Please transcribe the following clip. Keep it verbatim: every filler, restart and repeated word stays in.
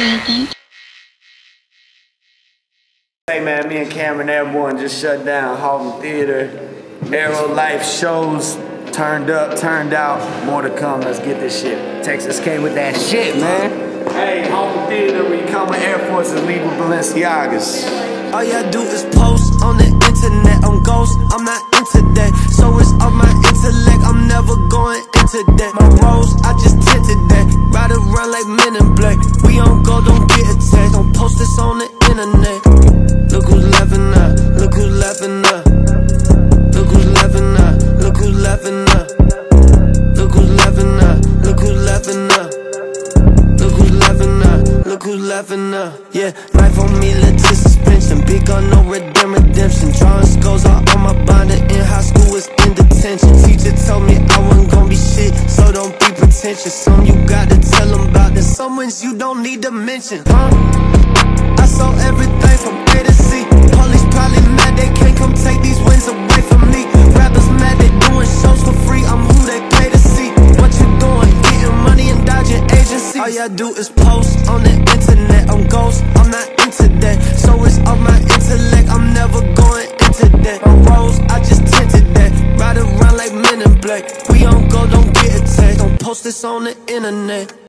breathing. Hey man, me and Cameron Airborne just shut down Halton Theater. AEROLIFESHOWS turned up, turned out. More to come. Let's get this shit. Texas came with that shit, man. Hey, Halton Theater, when you come with Air Forces, leave with Balenciagas. All y'all do is post on the internet. I'm ghost, I'm not into that. So it's off my intellect, I'm never going into that. My rose, I just tinted that. Ride around like men in black. We on go, don't get attacked. Don't post this on the internet. Look who's laughing up, look who's laughing up. Look who's laughing up, look who's laughing up. Look who's laughing up, look who's laughing up. Look who's laughing up, look who's laughing up. Yeah, knife on me led to suspension. Big on no redemption, redemption. Drawing skulls all on my binder. In high school was in detention. Teacher told me I wasn't gonna be shit, so don't be pretentious. Some you gotta tell them about, and some ones you don't need to mention. Huh? I saw everything from A to Z. Police probably mad they can't come take these wins away from me. Rappers mad they doing shows for free. I'm who they pay to see. What you doing? Getting money and dodging agencies. All y'all do is post on the internet. I'm ghost, I'm not into that. So it's off my intellect, I'm never going into that. My rose, I just tinted that. Ride around like men in black. We on go, don't get attacked. Don't post this on the internet.